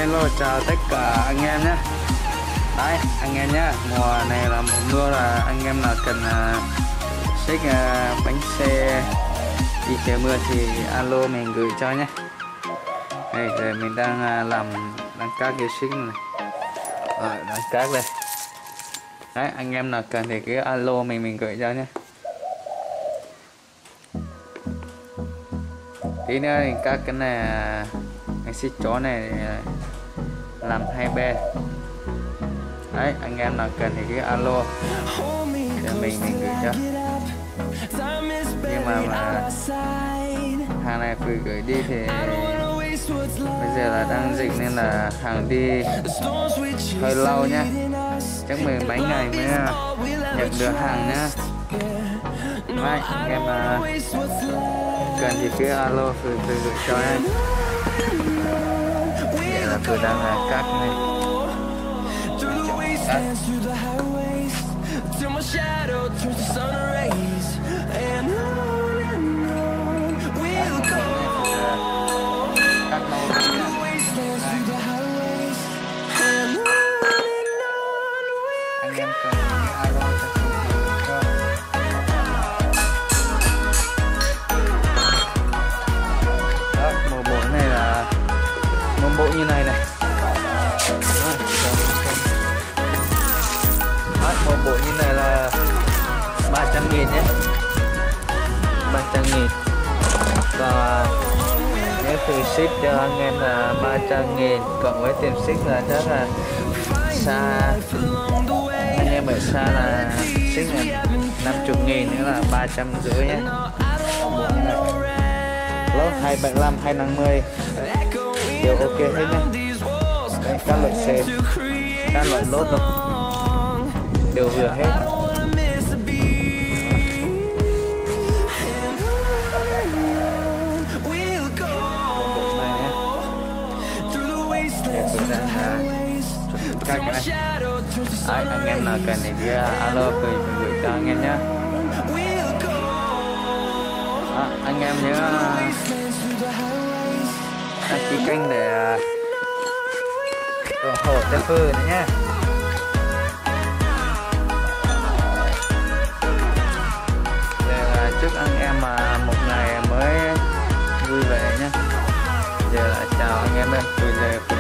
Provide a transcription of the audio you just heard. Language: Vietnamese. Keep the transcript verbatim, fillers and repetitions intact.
Hello, chào tất cả anh em nhé. Đấy anh em nhé, mùa này là mùa mưa, là anh em nào cần uh, xích uh, bánh xe đi trời mưa thì alo mình gửi cho nhé. Đây rồi mình đang uh, làm đang cắt cái xích này, rồi đang cắt đây. Đấy anh em nào cần thì cứ alo mình mình gửi cho nhé. Tí nữa thì các cái này cái xích chó này làm hai bên. Đấy anh em nào cần thì cứ alo để mình mình gửi cho. Nhưng mà, mà hàng này phải gửi đi thì bây giờ là đang dịch nên là hàng đi hơi lâu nhá, chắc mười mấy ngày mới nhận được hàng nhá. Đấy anh em mà cần thì cứ alo phải, phải gửi cho em. Vậy là tôi đang là cắt này. Cắt. Anh em cần alo cho tôi. Đó, một bộ này là một bộ như này này. Đó, một bộ như này là ba trăm nghìn nhé, ba trăm nghìn. Và nếu phí ship cho anh em là ba trăm nghìn, cộng với tiền ship là chắc là xa, anh em ở xa là ship là năm mươi nghìn, nữa là ba trăm rưỡi nhé. Lốt hai bảy lăm, hai năm mươi đều ok hết nhé. Đấy, các loại xe, các loại lốt đâu đều vừa hết. Các cái này. Đấy, anh em nào cần thì cứ alo gửi gửi cho anh em nhé. À, anh em nhớ đăng ký kênh để ủng hộ cho Phư nữa nhé. Giờ là chúc anh em mà một ngày mới vui vẻ nhé. Giờ là chào anh em ơi. Bây giờ